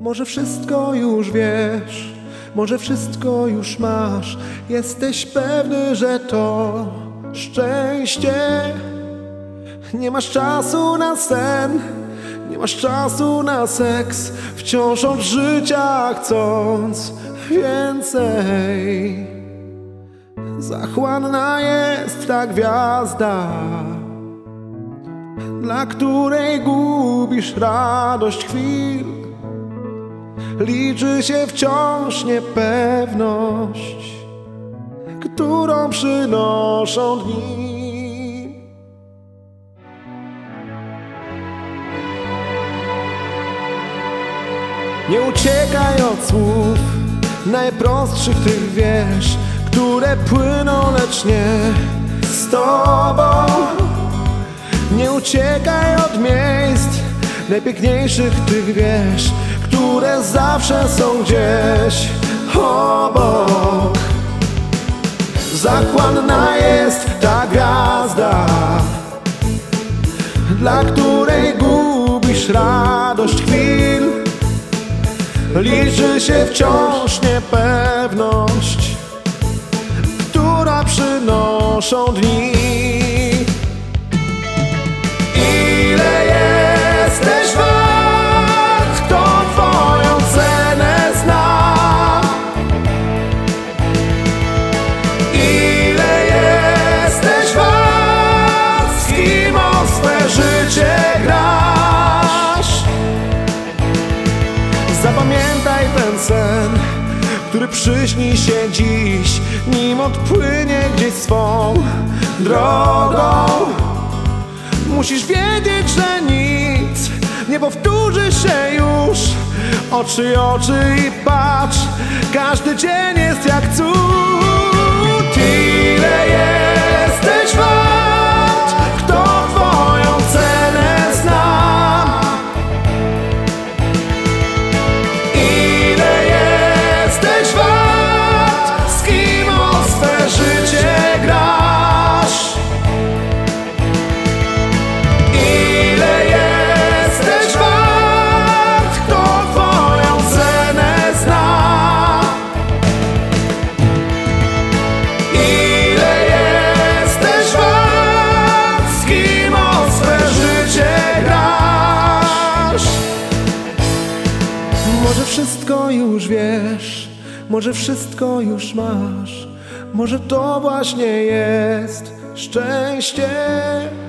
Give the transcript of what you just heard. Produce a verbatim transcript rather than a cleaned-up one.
Może wszystko już wiesz, może wszystko już masz. Jesteś pewny, że to szczęście. Nie masz czasu na sen, nie masz czasu na seks. Wciąż od życia chcąc więcej. Zachłanna jest ta gwiazda, dla której gubisz radość chwil. Liczy się wciąż niepewność, którą przynoszą dni. Nie uciekaj od słów najprostszych, tych wiesz, które płyną, lecz nie z tobą. Nie uciekaj od miejsc najpiękniejszych, tych wiesz, które zawsze są gdzieś obok. Zachłanna jest ta gwiazda, dla której gubisz radość chwil. Liczy się wciąż niepewność, która przynoszą dni. Ile jesteś wart, kto twoją cenę zna. Ile jesteś wart, z kim o swe życie grasz. Zapamiętaj ten sen, który przyśni się dziś, nim odpłynie gdzieś swą drogą. Musisz wiedzieć, że nic nie powtórzy się już. Oczy, oczy i patrz, każdy dzień jest jak cud. Ile jesteś wart, kto twoją cenę zna. Ile jesteś wart, z kim o swe życie grasz. Ile jesteś wart, kto twoją cenę zna. Ile jesteś wart, z kim o swe życie grasz. Może wszystko już wiesz, może wszystko już masz. Może to właśnie jest szczęście.